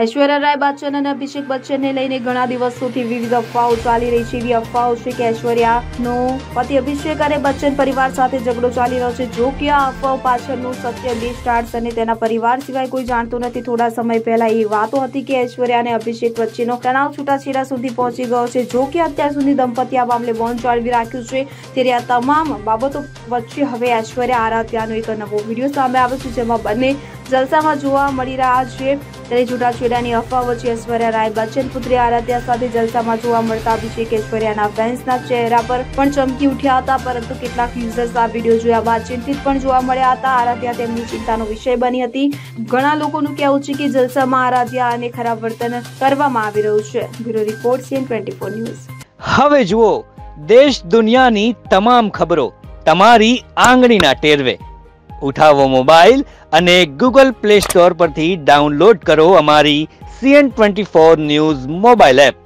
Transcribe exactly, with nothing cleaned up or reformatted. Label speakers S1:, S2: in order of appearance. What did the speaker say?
S1: ऐश्वर्या राय बच्चन અને અભિષેક બચ્ચનને લઈને ઘણા દિવસોથી વિવિધ અફવાઓ ચાલી રહી છે। એવી અફવાઓ છે કે ઐશ્વર્યાનો પતિ અભિષેક અને બચ્ચન પરિવાર સાથે ઝઘડો ચાલી રહ્યો છે। જો કે આ અફવાઓ પાછળનું સત્ય બે સ્ટાર્સ અને તેના પરિવાર સિવાય કોઈ જાણતું નથી। થોડા સમય પહેલા એ વાતો હતી કે ઐશ્વર્યા અને અભિષેક વચ્ચેનો તણાવ છૂટાછેડા સુધી પહોંચી ગયો છે। જો કે અત્યાર સુધી દંપતી આ મામલે મૌન જાળવી રાખ્યું છે। ત્યારે આ તમામ બાબતો વચ્ચે હવે ઐશ્વર્યા આરાધ્યાનો એક નવો વિડીયો સામે આવ્યો છે, જેમાં બંને જલસામાં જોવા મળી રહ્યા છે। ત્યારે છૂટાછેડાની અફવા વચ્ચે ઐશ્વર્યા રાય બચ્ચન પુત્રી આરાધ્યા સાથે જલસામાં જોવા મળતા અભિષેક ઐશ્વર્યાના ફેન્સના ચહેરા પર પણ ચમકી ઉઠ્યા હતા, પરંતુ કેટલાક યુઝર્સ આ વિડીયો જોયા બાદ ચિંતિત પણ જોવા મળ્યા હતા। આરાધ્યા તેમની ચિંતાનો વિષય બની હતી। ઘણા લોકોનું કહેવું છે કે જલસામાં આરાધ્યા અને ખરાબ વર્તન કરવામાં આવી રહ્યું છે। Bureau report CN twenty four news.
S2: હવે જુઓ દેશ દુનિયાની તમામ ખબરો તમારી આંગળીના ટેરવે। ઉઠાવો મોબાઈલ અને ગૂગલ પ્લે સ્ટોર પરથી ડાઉનલોડ કરો અમારી CN twenty four news mobile app.